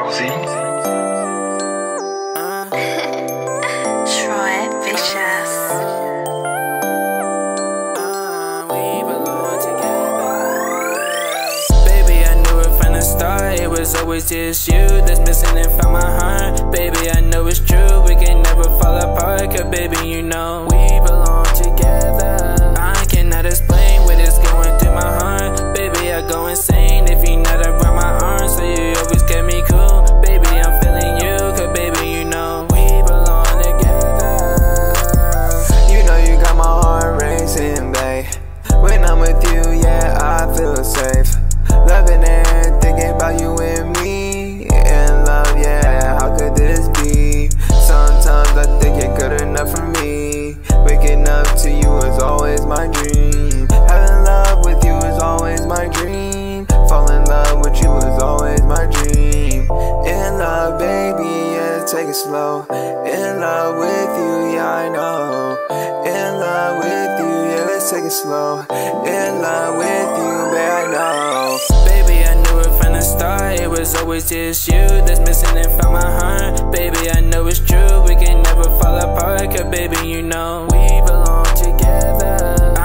Rosie. Troy Vicious. We belong together. Baby, I knew it from the start. It was always just you that's missing it from my heart. Baby, I know it's true. We can never fall apart. Cause baby, you know we belong together. I cannot explain what is going through my heart. Baby, I go insane if you're not around my arms. So you always get me cool. Baby, I'm feeling you. Cause baby, you know we belong together. You know you got my heart racing, babe. When I'm with you, yeah, I feel safe. Loving and thinking about you and me. In love, yeah, how could this be? Sometimes I think you're good enough for me. Waking up to you is always my dream. Having love with you is always my dream. Fall in love with you is always my dream. In love, baby, yeah, take it slow. In love with you, yeah, I know. In love with you, yeah, let's take it slow. In love with you, babe, I know. Baby, I knew it from the start. It was always just you that's missing it from my heart. Baby, I know it's true. We can never fall apart. Cause baby, you know we belong together.